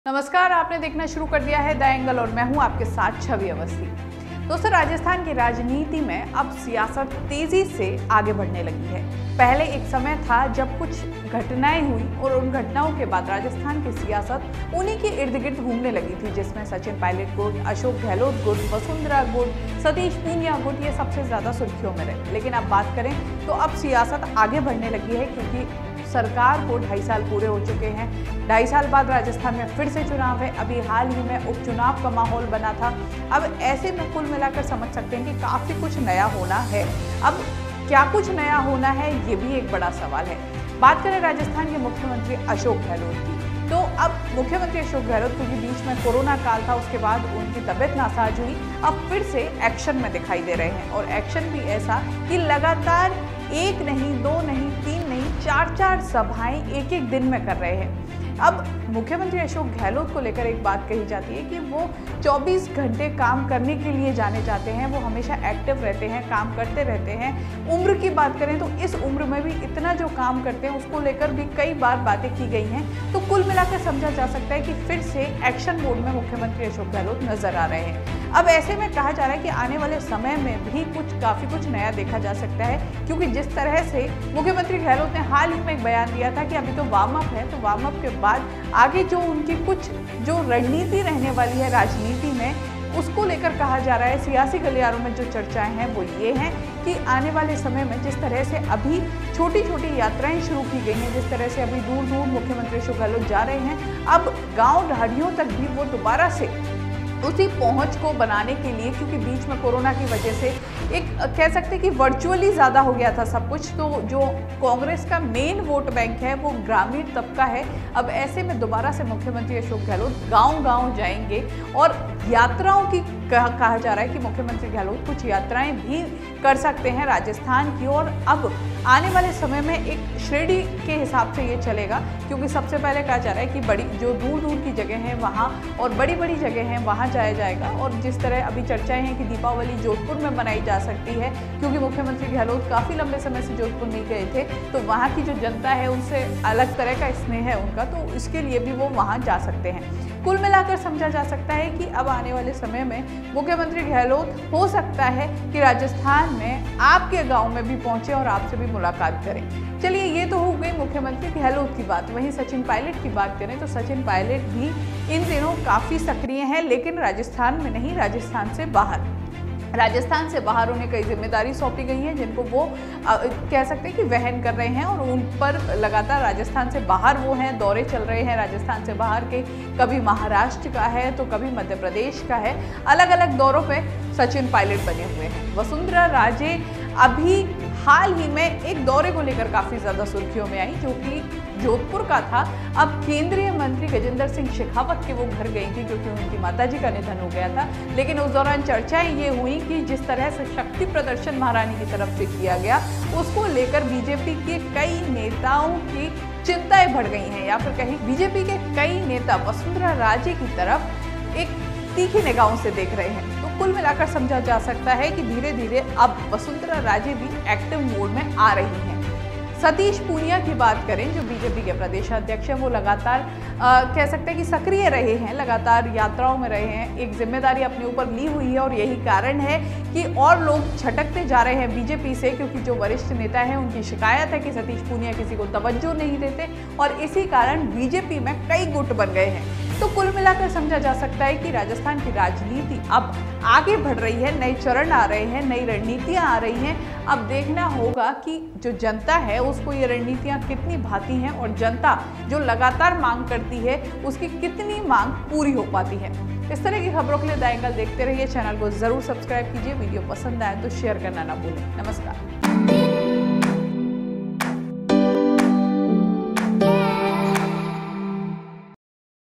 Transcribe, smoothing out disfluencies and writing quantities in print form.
नमस्कार, आपने देखना शुरू कर दिया है द एंगल और मैं हूं आपके साथ छवि अवस्थी। दोस्तों, राजस्थान की राजनीति में अब सियासत तेजी से आगे बढ़ने लगी है। पहले एक समय था जब कुछ घटनाएं हुई और उन घटनाओं के बाद राजस्थान की सियासत उन्हीं के इर्द गिर्द घूमने लगी थी, जिसमें सचिन पायलट गुट, अशोक गहलोत गुट, वसुंधरा गुट, सतीश पूनिया गुट ये सबसे ज्यादा सुर्खियों में रहे। लेकिन अब बात करें तो अब सियासत आगे बढ़ने लगी है, क्योंकि सरकार को 2.5 साल पूरे हो चुके हैं। 2.5 साल बाद राजस्थान में फिर से चुनाव है। अभी हाल ही में उपचुनाव का माहौल बना था। अब ऐसे में कुल मिलाकर समझ सकते हैं कि काफी कुछ नया होना है। अब क्या कुछ नया होना है, ये भी एक बड़ा सवाल है। बात करें राजस्थान के मुख्यमंत्री अशोक गहलोत की, तो अब मुख्यमंत्री अशोक गहलोत, क्योंकि बीच में कोरोना काल था, उसके बाद उनकी तबीयत नासाज हुई, अब फिर से एक्शन में दिखाई दे रहे हैं। और एक्शन भी ऐसा कि लगातार 1 नहीं, 2 नहीं, 3 नहीं, 4 सभाएं एक दिन में कर रहे हैं। अब मुख्यमंत्री अशोक गहलोत को लेकर एक बात कही जाती है कि वो 24 घंटे काम करने के लिए जाने जाते हैं। वो हमेशा एक्टिव रहते हैं, काम करते रहते हैं। उम्र की बात करें तो इस उम्र में भी इतना जो काम करते हैं, उसको लेकर भी कई बार बातें की गई हैं। तो कुल मिलाकर समझा जा सकता है कि फिर से एक्शन मोड में मुख्यमंत्री अशोक गहलोत नजर आ रहे हैं। अब ऐसे में कहा जा रहा है कि आने वाले समय में भी काफी कुछ नया देखा जा सकता है, क्योंकि जिस तरह से मुख्यमंत्री गहलोत ने हाल ही में एक बयान दिया था कि अभी तो वार्म अप है, तो वार्म अप के बाद आगे जो उनकी कुछ जो रणनीति रहने वाली है राजनीति में, उसको लेकर कहा जा रहा है। सियासी गलियारों में जो चर्चाएं हैं वो ये हैं कि आने वाले समय में जिस तरह से अभी छोटी छोटी यात्राएं शुरू की गई हैं, जिस तरह से अभी दूर दूर मुख्यमंत्री अशोक गहलोत जा रहे हैं, अब गांव ढाड़ियों तक भी वो दोबारा से उसी पहुंच को बनाने के लिए, क्योंकि बीच में कोरोना की वजह से एक कह सकते हैं कि वर्चुअली ज़्यादा हो गया था सब कुछ, तो जो कांग्रेस का मेन वोट बैंक है वो ग्रामीण तबका है। अब ऐसे में दोबारा से मुख्यमंत्री अशोक गहलोत गांव-गांव जाएंगे और यात्राओं की कहा जा रहा है कि मुख्यमंत्री गहलोत कुछ यात्राएं भी कर सकते हैं राजस्थान की। और अब आने वाले समय में एक श्रेणी के हिसाब से ये चलेगा, क्योंकि सबसे पहले कहा जा रहा है कि बड़ी जो दूर दूर की जगह हैं वहाँ और बड़ी बड़ी जगह हैं वहाँ जाया जाएगा। और जिस तरह अभी चर्चाएं हैं कि दीपावली जोधपुर में मनाई जा सकती है, क्योंकि मुख्यमंत्री गहलोत काफ़ी लंबे समय से जोधपुर नहीं गए थे, तो वहाँ की जो जनता है उनसे अलग तरह का स्नेह है उनका, तो इसके लिए भी वो वहाँ जा सकते हैं। कुल मिलाकर समझा जा सकता है कि अब आने वाले समय में मुख्यमंत्री गहलोत हो सकता है कि राजस्थान में आपके गांव में भी पहुंचे और आपसे भी मुलाकात करें। चलिए, ये तो हो गई मुख्यमंत्री गहलोत की बात। वहीं सचिन पायलट की बात करें तो सचिन पायलट भी इन दिनों काफ़ी सक्रिय हैं, लेकिन राजस्थान में नहीं, राजस्थान से बाहर। राजस्थान से बाहर उन्हें कई जिम्मेदारी सौंपी गई हैं, जिनको वो कह सकते हैं कि वहन कर रहे हैं, और उन पर लगातार राजस्थान से बाहर वो हैं, दौरे चल रहे हैं राजस्थान से बाहर के। कभी महाराष्ट्र का है तो कभी मध्य प्रदेश का है। अलग अलग दौरों पे सचिन पायलट बने हुए हैं। वसुंधरा राजे अभी हाल ही में एक दौरे को लेकर काफ़ी ज़्यादा सुर्खियों में आई, जो कि जोधपुर का था। अब केंद्रीय मंत्री गजेंद्र सिंह शेखावत के वो घर गई थी, क्योंकि उनकी माताजी का निधन हो गया था। लेकिन उस दौरान चर्चाएं ये हुई कि जिस तरह से शक्ति प्रदर्शन महारानी की तरफ से किया गया, उसको लेकर बीजेपी के कई नेताओं की चिंताएं बढ़ गई हैं, या फिर कहीं बीजेपी के कई नेता वसुंधरा राजे की तरफ एक तीखी निगाहों से देख रहे हैं। तो कुल मिलाकर समझा जा सकता है कि धीरे धीरे अब वसुंधरा राजे भी एक्टिव मोड में आ रही हैं। सतीश पूनिया की बात करें, जो बीजेपी के प्रदेश अध्यक्ष हैं, वो लगातार कह सकते हैं कि सक्रिय रहे हैं, लगातार यात्राओं में रहे हैं, एक जिम्मेदारी अपने ऊपर ली हुई है। और यही कारण है कि और लोग छटकते जा रहे हैं बीजेपी से, क्योंकि जो वरिष्ठ नेता हैं उनकी शिकायत है कि सतीश पूनिया किसी को तवज्जो नहीं देते, और इसी कारण बीजेपी में कई गुट बन गए हैं। तो कुल मिलाकर समझा जा सकता है कि राजस्थान की राजनीति अब आगे बढ़ रही है, नए चरण आ रहे हैं, नई रणनीतियां आ रही हैं। अब देखना होगा कि जो जनता है उसको ये रणनीतियां कितनी भाती हैं, और जनता जो लगातार मांग करती है उसकी कितनी मांग पूरी हो पाती है। इस तरह की खबरों के लिए द एंगल देखते रहिए। चैनल को जरूर सब्सक्राइब कीजिए। वीडियो पसंद आए तो शेयर करना ना भूलें। नमस्कार।